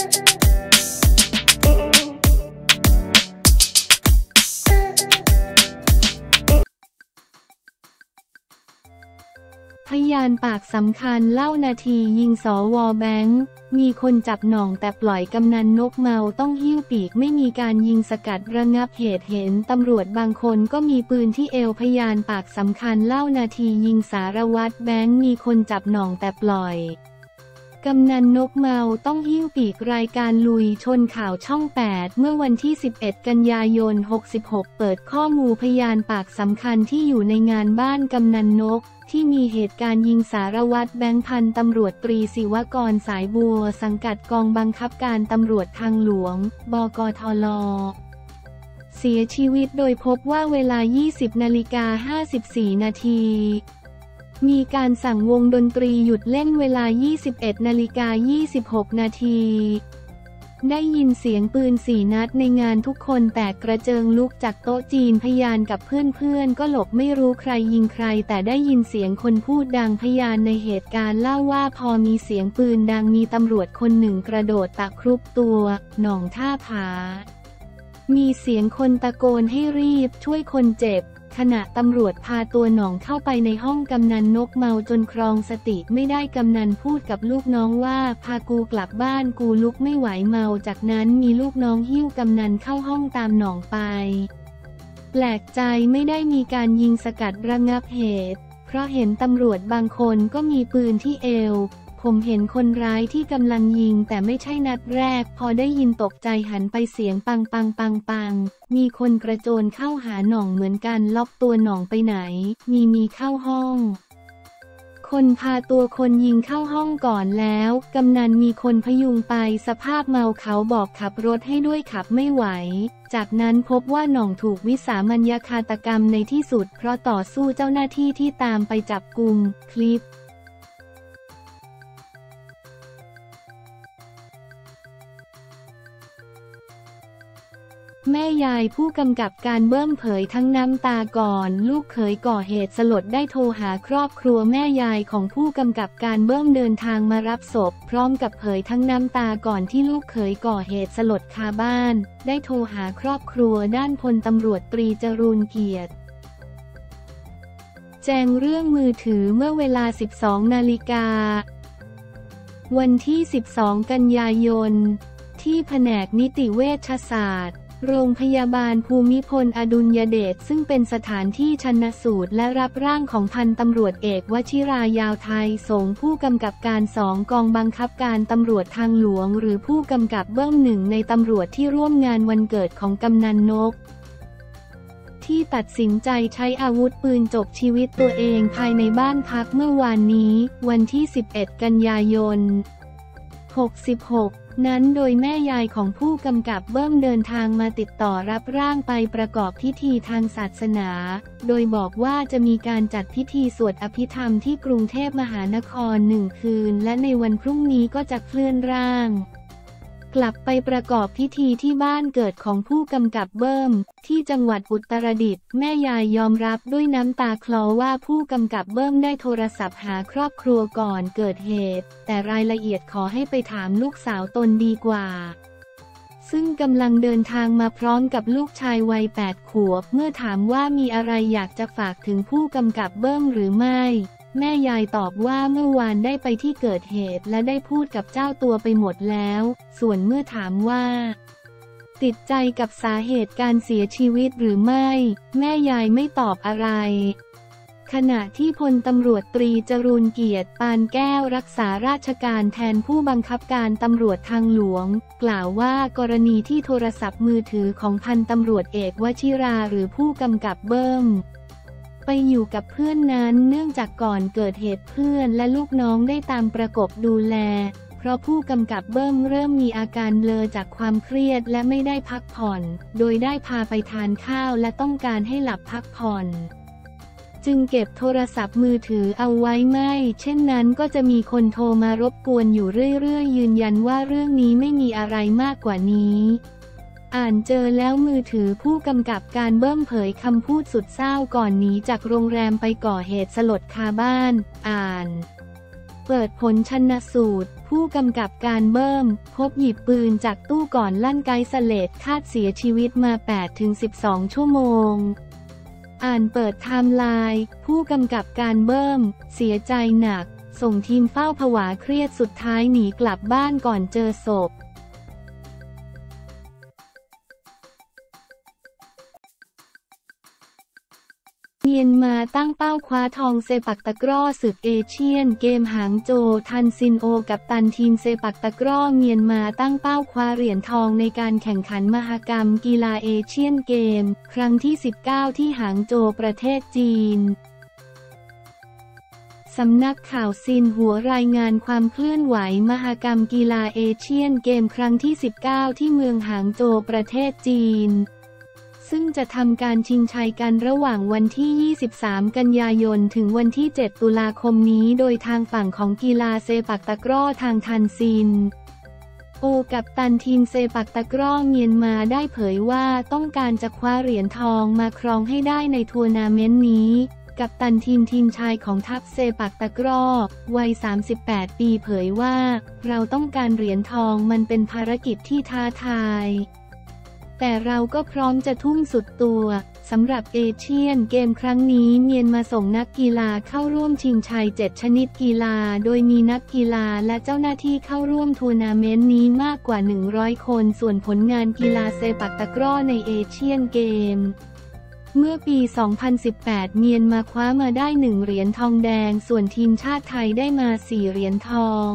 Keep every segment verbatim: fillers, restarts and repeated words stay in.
พยานปากสำคัญเล่านาทียิงสว.แบงค์มีคนจับหน่องแต่ปล่อยกำนันนกเมาต้องหิ้วปีกไม่มีการยิงสกัดระงับเหตุเห็นตำรวจบางคนก็มีปืนที่เอวพยานปากสำคัญเล่านาทียิงสารวัตรแบงค์มีคนจับหน่องแต่ปล่อยกำนันนกเมาต้องหิ้วปีกรายการลุยชนข่าวช่องแปดเมื่อวันที่สิบเอ็ดกันยายนหกสิบหกเปิดข้อมูลพยานปากสำคัญที่อยู่ในงานบ้านกำนันนกที่มีเหตุการณ์ยิงสารวัตรแบงค์พันตำรวจตรีศิวกรสายบัวสังกัดกองบังคับการตำรวจทางหลวงบกทล.เสียชีวิตโดยพบว่าเวลา ยี่สิบนาฬิกาห้าสิบสี่นาทีมีการสั่งวงดนตรีหยุดเล่นเวลา ยี่สิบเอ็ดนาฬิกายี่สิบหกนาทีได้ยินเสียงปืนสี่นัดในงานทุกคนแตกกระเจิงลุกจากโต๊ะจีนพยานกับเพื่อนๆก็หลบไม่รู้ใครยิงใครแต่ได้ยินเสียงคนพูดดังพยานในเหตุการณ์เล่าว่าพอมีเสียงปืนดังมีตำรวจคนหนึ่งกระโดดตะครุบตัวหน่องท่าผามีเสียงคนตะโกนให้รีบช่วยคนเจ็บขณะตำรวจพาตัวหน่องเข้าไปในห้องกำนันนกเมาจนครองสติไม่ได้กำนันพูดกับลูกน้องว่าพากูกลับบ้านกูลุกไม่ไหวเมาจากนั้นมีลูกน้องหิ้วกำนันเข้าห้องตามหน่องไปแปลกใจไม่ได้มีการยิงสกัดระงับเหตุเพราะเห็นตำรวจบางคนก็มีปืนที่เอวผมเห็นคนร้ายที่กำลังยิงแต่ไม่ใช่นัดแรกพอได้ยินตกใจหันไปเสียงปังปังปังปังมีคนกระโจนเข้าหาหน่องเหมือนกันล็อกตัวหน่องไปไหนมีมีเข้าห้องคนพาตัวคนยิงเข้าห้องก่อนแล้วกำนันมีคนพยุงไปสภาพเมาเขาบอกขับรถให้ด้วยขับไม่ไหวจากนั้นพบว่าหน่องถูกวิสามัญฆาตกรรมในที่สุดเพราะต่อสู้เจ้าหน้าที่ที่ตามไปจับกุมคลิปแม่ยายผู้กำกับการเบิ้มเผยทั้งน้ำตาก่อนลูกเขยก่อเหตุสลดได้โทรหาครอบครัวแม่ยายของผู้กำกับการเบิ้มเดินทางมารับศพพร้อมกับเผยทั้งน้ำตาก่อนที่ลูกเขยก่อเหตุสลดคาบ้านได้โทรหาครอบครัวด้านพลตำรวจตรีจรูญเกียรติแจ้งเรื่องมือถือเมื่อเวลา สิบสองนาฬิกาวันที่สิบสองกันยายนที่แผนกนิติเวชศาสตร์โรงพยาบาลภูมิพลอดุลยเดชซึ่งเป็นสถานที่ชันสูตรและรับร่างของพันตำรวจเอกวชิรายาวไทยสงฆ์ผู้กำกับการสองกองบังคับการตำรวจทางหลวงหรือผู้กำกับเบื้องหนึ่งในตำรวจที่ร่วมงานวันเกิดของกำนันนกที่ตัดสินใจใช้อาวุธปืนจบชีวิตตัวเองภายในบ้านพักเมื่อวานนี้วันที่สิบเอ็ดกันยายนหกสิบหกนั้นโดยแม่ยายของผู้กำกับเบิ้มเดินทางมาติดต่อรับร่างไปประกอบพิธีทางศาสนาโดยบอกว่าจะมีการจัดพิธีสวดอภิธรรมที่กรุงเทพมหานครหนึ่งคืนและในวันพรุ่งนี้ก็จะเคลื่อนร่างกลับไปประกอบพิธีที่บ้านเกิดของผู้กำกับเบิ้มที่จังหวัดอุตรดิตถ์แม่ยายยอมรับด้วยน้ำตาคลอว่าผู้กำกับเบิ้มได้โทรศัพท์หาครอบครัวก่อนเกิดเหตุแต่รายละเอียดขอให้ไปถามลูกสาวตนดีกว่าซึ่งกำลังเดินทางมาพร้อมกับลูกชายวัยแปดขวบเมื่อถามว่ามีอะไรอยากจะฝากถึงผู้กำกับเบิ้มหรือไม่แม่ยายตอบว่าเมื่อวานได้ไปที่เกิดเหตุและได้พูดกับเจ้าตัวไปหมดแล้วส่วนเมื่อถามว่าติดใจกับสาเหตุการเสียชีวิตหรือไม่แม่ยายไม่ตอบอะไรขณะที่พลตำรวจตรีจรูญเกียรติปานแก้วรักษาราชการแทนผู้บังคับการตำรวจทางหลวงกล่าวว่ากรณีที่โทรศัพท์มือถือของพันตำรวจเอกวชิราหรือผู้กำกับเบิ้มไปอยู่กับเพื่อนนั้นเนื่องจากก่อนเกิดเหตุเพื่อนและลูกน้องได้ตามประกบดูแลเพราะผู้กำกับเบิ้มเริ่มมีอาการเบลอจากความเครียดและไม่ได้พักผ่อนโดยได้พาไปทานข้าวและต้องการให้หลับพักผ่อนจึงเก็บโทรศัพท์มือถือเอาไว้ไม่เช่นนั้นก็จะมีคนโทรมารบกวนอยู่เรื่อยๆยืนยันว่าเรื่องนี้ไม่มีอะไรมากกว่านี้อ่านเจอแล้วมือถือผู้กำกับการเบิ้มเผยคำพูดสุดเศร้าก่อนหนีจากโรงแรมไปก่อเหตุสลดคาบ้านอ่านเปิดผลชันสูตรผู้กำกับการเบิ้มพบหยิบปืนจากตู้ก่อนลั่นไกสเลดคาดเสียชีวิตมา แปดถึงสิบสอง ชั่วโมงอ่านเปิดไทม์ไลน์ผู้กำกับการเบิ้มเสียใจหนักส่งทีมเฝ้าผวาเครียดสุดท้ายหนีกลับบ้านก่อนเจอศพเมียนมาตั้งเป้าคว้าทองเซปักตะกร้อศึกเอเชียนเกมหางโจวทันซินโอกับตันทีมเซปักตะกร้อเมียนมาตั้งเป้าคว้าเหรียญทองในการแข่งขันมหกรรมกีฬาเอเชียนเกมครั้งที่สิบเก้าที่หางโจวประเทศจีนสำนักข่าวซินหัวรายงานความเคลื่อนไหวมหกรรมกีฬาเอเชียนเกมครั้งที่สิบเก้าที่เมืองหางโจวประเทศจีนซึ่งจะทำการชิงชัยกันระหว่างวันที่ ยี่สิบสาม กันยายนถึงวันที่ เจ็ด ตุลาคมนี้โดยทางฝั่งของกีฬาเซปักตะกร้อทางทันซินโอกัปตันทีมเซปักตะกร้อเมียนมาได้เผยว่าต้องการจะคว้าเหรียญทองมาครองให้ได้ในทัวร์นาเมนต์นี้กัปตันทีมทีมชายของทัพเซปักตะกร้อวัย สามสิบแปด ปีเผยว่าเราต้องการเหรียญทองมันเป็นภารกิจที่ท้าทายแต่เราก็พร้อมจะทุ่มสุดตัวสำหรับเอเชียนเกมครั้งนี้เมียนมาส่งนักกีฬาเข้าร่วมชิงชัยเจ็ดชนิดกีฬาโดยมีนักกีฬาและเจ้าหน้าที่เข้าร่วมทัวร์นาเมนต์นี้มากกว่าหนึ่งร้อยคนส่วนผลงานกีฬาเซปักตะกร้อในเอเชียนเกมเมื่อปี สองพันสิบแปด เมียนมาคว้ามาได้หนึ่งเหรียญทองแดงส่วนทีมชาติไทยได้มาสี่เหรียญทอง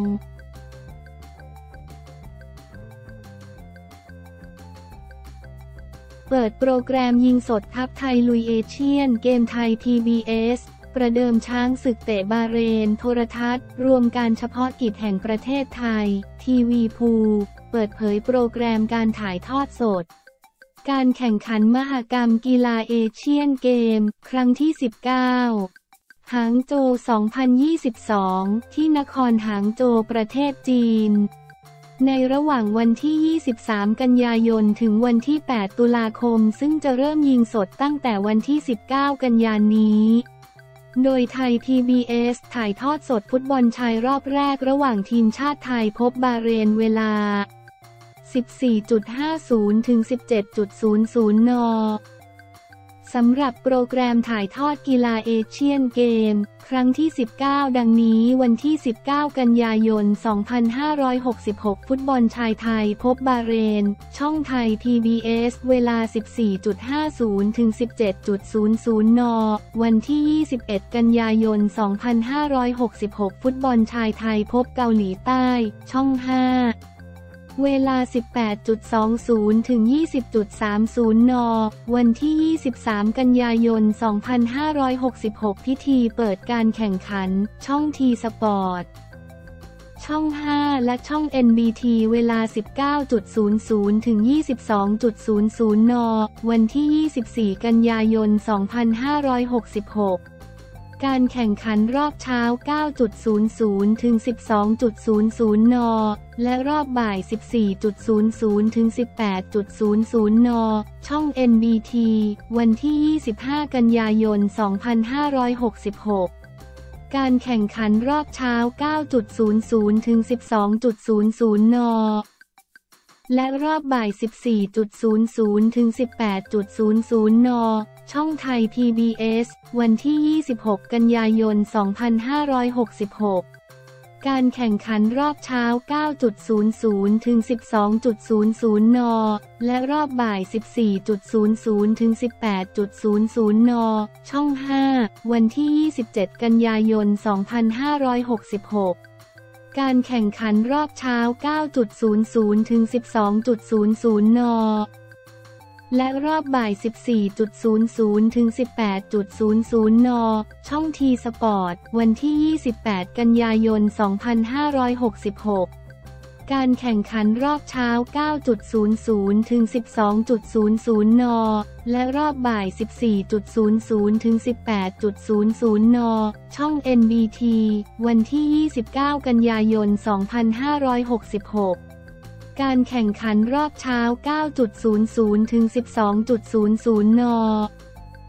เปิดโปรแกรมยิงสดทัพไทยลุยเอเชียนเกมไทย พี บี เอส ประเดิมช้างศึกเตะบาเรนโทรทัศน์รวมการเฉพาะกิจแห่งประเทศไทยทีวีพูเปิดเผยโปรแกรมการถ่ายทอดสดการแข่งขันมหกรรมกีฬาเอเชียนเกมครั้งที่ สิบเก้า หางโจว สองพันยี่สิบสอง ที่นครหางโจวประเทศจีนในระหว่างวันที่ ยี่สิบสาม กันยายนถึงวันที่ แปด ตุลาคมซึ่งจะเริ่มยิงสดตั้งแต่วันที่ สิบเก้า กันยายนนี้โดยไทย พี บี เอส ถ่ายทอดสดฟุตบอลชายรอบแรกระหว่างทีมชาติไทยพบบาเรนเวลา สิบสี่นาฬิกาห้าสิบ ถึง สิบเจ็ดนาฬิกา น.สำหรับโปรแกรมถ่ายทอดกีฬาเอเชียนเกมครั้งที่ สิบเก้า ดังนี้วันที่ สิบเก้า กันยายน สองพันห้าร้อยหกสิบหก ฟุตบอลชายไทยพบบาเรนช่องไทย พี บี เอส เวลา สิบสี่นาฬิกาห้าสิบ ถึง สิบเจ็ดนาฬิกา น.วันที่ ยี่สิบเอ็ด กันยายน สองพันห้าร้อยหกสิบหก ฟุตบอลชายไทยพบเกาหลีใต้ช่องห้าเวลา สิบแปดนาฬิกายี่สิบ ถึง ยี่สิบนาฬิกาสามสิบ น.วันที่ ยี่สิบสาม กันยายน สองพันห้าร้อยหกสิบหก พิธีเปิดการแข่งขันช่องทีสปอร์ตช่องห้าและช่อง เอ็น บี ที เวลา สิบเก้านาฬิกา ถึง ยี่สิบสองนาฬิกา น.วันที่ ยี่สิบสี่ กันยายน สองพันห้าร้อยหกสิบหกการแข่งขันรอบเช้า เก้านาฬิกา ถึง สิบสองนาฬิกา น.และรอบบ่าย สิบสี่นาฬิกา ถึง สิบแปดนาฬิกา น.ช่อง เอ็น บี ที วันที่ ยี่สิบห้า กันยายน สองพันห้าร้อยหกสิบหกการแข่งขันรอบเช้า เก้านาฬิกา ถึง สิบสองนาฬิกา น.และรอบบ่าย สิบสี่นาฬิกา ถึง สิบแปดนาฬิกา น.ช่องไทย พี บี เอส วันที่ ยี่สิบหก กันยายน สองพันห้าร้อยหกสิบหกการแข่งขันรอบเช้า เก้านาฬิกา ถึง สิบสองนาฬิกา น.และรอบบ่าย สิบสี่นาฬิกา ถึง สิบแปดนาฬิกา น.ช่องห้าวันที่ ยี่สิบเจ็ด กันยายน สองพันห้าร้อยหกสิบหกการแข่งขันรอบเช้า เก้านาฬิกา ถึง สิบสองนาฬิกา น.และรอบบ่าย สิบสี่นาฬิกา ถึง สิบแปดนาฬิกา น.ช่องทีสปอร์ตวันที่ ยี่สิบแปด กันยายน สองพันห้าร้อยหกสิบหกการแข่งขันรอบเช้า เก้านาฬิกา ถึง สิบสองนาฬิกา น.และรอบบ่าย สิบสี่นาฬิกา ถึง สิบแปดนาฬิกา น.ช่อง เอ็น บี ที วันที่ ยี่สิบเก้า กันยายน สองพันห้าร้อยหกสิบหกการแข่งขันรอบเช้า เก้านาฬิกา ถึง สิบสองนาฬิกา น.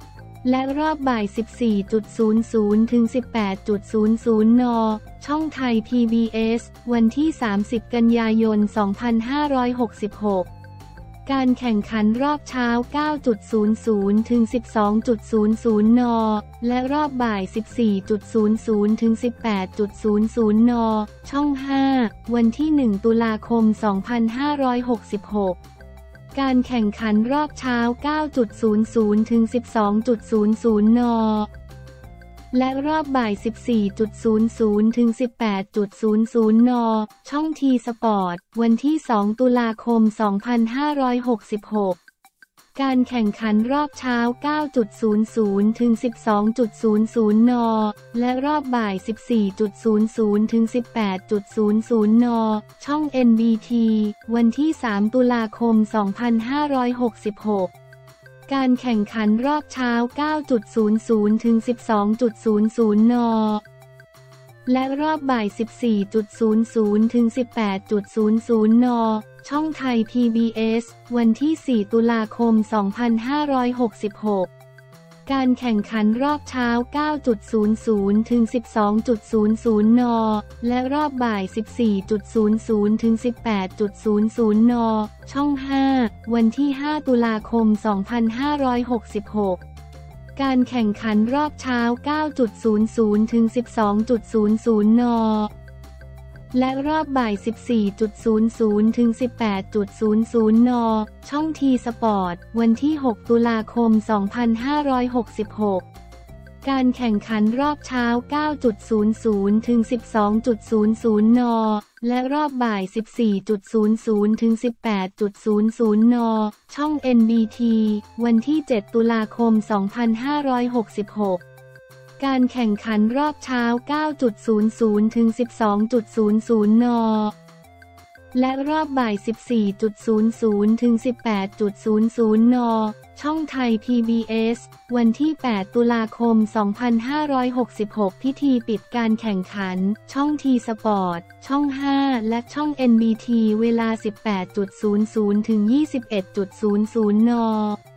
และรอบบ่าย สิบสี่นาฬิกา ถึง สิบแปดนาฬิกา น ช่องไทย พี บี เอส วันที่ สามสิบ กันยายน สองพันห้าร้อยหกสิบหก การแข่งขันรอบเช้า เก้านาฬิกา ถึง สิบสองนาฬิกา น และรอบบ่าย สิบสี่นาฬิกา ถึง สิบแปดนาฬิกา น ช่อง ห้า วันที่ หนึ่ง ตุลาคม สองพันห้าร้อยหกสิบหก การแข่งขันรอบเช้า เก้านาฬิกา ถึง สิบสองนาฬิกา น และรอบบ่าย สิบสี่นาฬิกา ถึง สิบแปดนาฬิกา น ช่องทีสปอร์ต วันที่ สอง ตุลาคม สองพันห้าร้อยหกสิบหก การแข่งขันรอบเช้า เก้านาฬิกา ถึง สิบสองนาฬิกา น และรอบบ่าย สิบสี่นาฬิกา ถึง สิบแปดนาฬิกา น ช่อง เอ็น บี ที วันที่ สาม ตุลาคม สองพันห้าร้อยหกสิบหก การแข่งขันรอบเช้า เก้านาฬิกา ถึง สิบสองนาฬิกา น และรอบบ่าย สิบสี่นาฬิกา ถึง สิบแปดนาฬิกา น ช่องไทย พี บี เอส วันที่ สี่ ตุลาคม สองพันห้าร้อยหกสิบหก การแข่งขันรอบเช้า เก้านาฬิกา ถึง สิบสองนาฬิกา น และรอบบ่าย สิบสี่นาฬิกา ถึง สิบแปดนาฬิกา น ช่อง ห้า วันที่ ห้า ตุลาคม สองพันห้าร้อยหกสิบหก การแข่งขันรอบเช้า เก้านาฬิกา ถึง สิบสองนาฬิกา น และรอบบ่าย สิบสี่นาฬิกา ถึง สิบแปดนาฬิกา น ช่องทีสปอร์ต วันที่ หก ตุลาคม สองพันห้าร้อยหกสิบหก การแข่งขันรอบเช้า เก้านาฬิกา ถึง สิบสองนาฬิกา น และรอบบ่าย สิบสี่นาฬิกา ถึง สิบแปดนาฬิกา น ช่อง เอ็น บี ที วันที่ เจ็ด ตุลาคม สองพันห้าร้อยหกสิบหก การแข่งขันรอบเช้า เก้านาฬิกา ถึง สิบสองนาฬิกา น และรอบบ่าย สิบสี่นาฬิกา ถึง สิบแปดนาฬิกา น ช่องไทย พี บี เอส วันที่ แปด ตุลาคม สองพันห้าร้อยหกสิบหก พิธีปิดการแข่งขัน ช่องทีสปอร์ต ช่อง ห้า และช่อง เอ็น บี ที เวลา สิบแปดนาฬิกา ถึง ยี่สิบเอ็ดนาฬิกา น